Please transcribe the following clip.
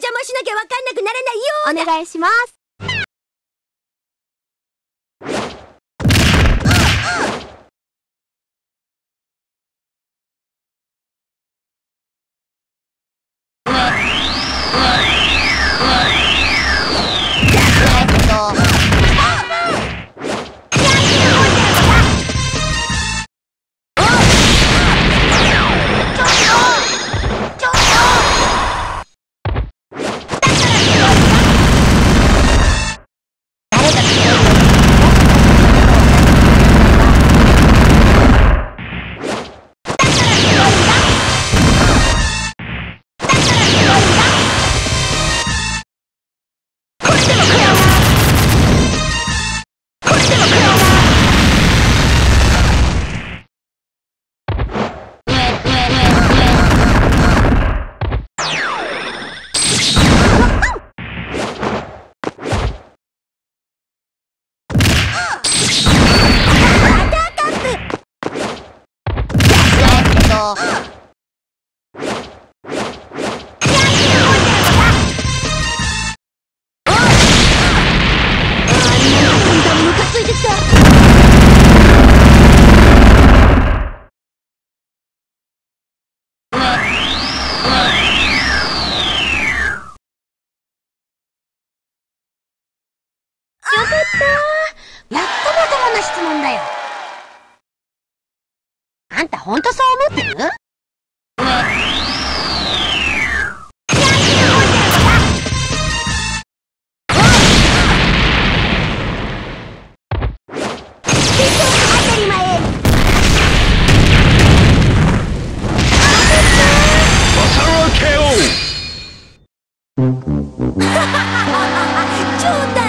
邪魔しなきゃわかんなくならないようだ。 お願いします。 やっとまともな質問だよ。あんたほんとそう思ってる？当たり前。超大